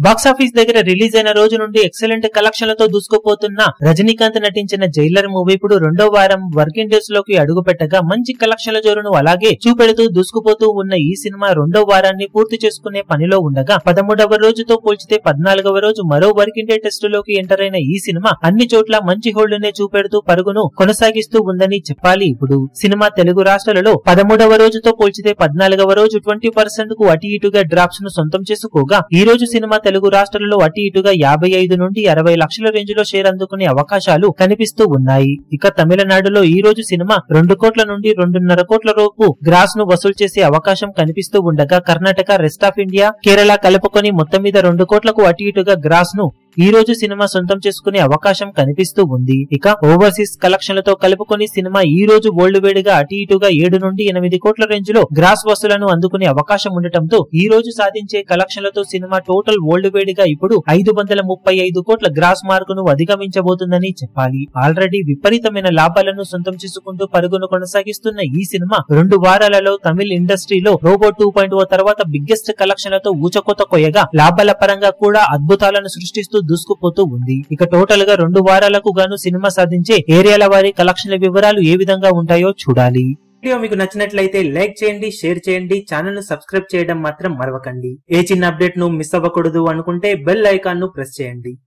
Box office దగ్గర release అయిన రోజు నుండి ఎక్సలెంట్ కలెక్షన్లతో దూసుకుపోతున్న రజనీకాంత్ నటించిన జైలర్ మూవీ ఇప్పుడు రెండో వారం వర్కింగ్ డేస్ లోకి అడుగు పెట్టగా మంచి కలెక్షన్ల జోరును అలాగే చూపెడుతూ దూసుకుపోతూ ఉన్న ఈ సినిమా రెండో వారాన్ని పూర్తి చేసుకునే పనిలో ఉండగా 13వ రోజుతో పోల్చితే 14వ రోజు మరో వర్కింగ్ డే టెస్ట్ లోకి ఎంటర్ అయిన ఈ సినిమా అన్ని చోట్ల మంచి హోల్డ్ నే చూపెడుతూ పరుగును కొనసాగిస్తూ ఉందని చెప్పాలి. ఇప్పుడు సినిమా తెలుగు రాష్ట్రాలలో 13వ రోజుతో పోల్చితే 14వ రోజు 20% కు అటు ఇటుగా డ్రాప్స్ ను సొంతం చేసుకోగా ఈ రోజు సినిమా తెలుగు రాష్ట్రాలలో అటు ఇటుగా 55 నుండి 60 లక్షల రేంజ్ లో షేర్ అందుకునే అవకాశాలు కనిపిస్తూ ఉన్నాయి. ఇక తమిళనాడులో ఈ రోజు సినిమా 2 కోట్ల నుండి 2.5 కోట్ల రూపు గ్రాస్ ను వసూలు చేసే అవకాశం కనిపిస్తూ ఉండగా Karnataka, rest of India, Kerala కలుపుకొని మొత్తం మీద 2 కోట్లకు అటు ఇటుగా గ్రాస్ ను ఈ రోజు సినిమా సొంతం చేసుకునే అవకాశం కనిపిస్తూ ఉంది. ఇక ఓవర్సీస్ కలెక్షన్లతో కలుపుకొని సినిమా ఈ రోజు వరల్డ్ వేడిగా అటు ఇటుగా 7 నుండి 8 కోట్ల రేంజ్ లో గ్రాస్ వసూలను అందుకునే అవకాశం ఉండటంతో ఈ రోజు సాధించే కలెక్షన్లతో సినిమా టోటల్ వరల్డ్ వేడిగా ఇప్పుడు 535 కోట్ల గ్రాస్ మార్కును అధిగమించబోతుందని చెప్పాలి. ఆల్రెడీ విపరీతమైన లాభాలను సొంతం చేసుకుంటూ పరుగును కొనసాగిస్తున్న ఈ సినిమా 2 వారాలలో తమిళ ఇండస్ట్రీలో రోబో 2.0 తర్వాత బిగ్గెస్ట్ కలెక్షన్లతో ఊచకోత కొయ్యగా లాభాల పరంగా కూడా అద్భుతాలను సృష్టిస్తూ దూసుకుపోతూ ఉంది. ఇక టోటల్ గా 2 వారాలకు గాను సినిమా సాధించే ఏరియాల వారి కలెక్షన్ల వివరాలు ఏ విధంగా ఉంటాయో చూడాలి. వీడియో మీకు నచ్చినట్లయితే లైక్ చేయండి, షేర్ చేయండి, ఛానల్ ను సబ్స్క్రైబ్ చేయడం మాత్రం మరవకండి. ఏ చిన్న అప్డేట్ ను మిస్ అవ్వకూడదు అనుకుంటే బెల్ ఐకాన్ ను ప్రెస్ చేయండి.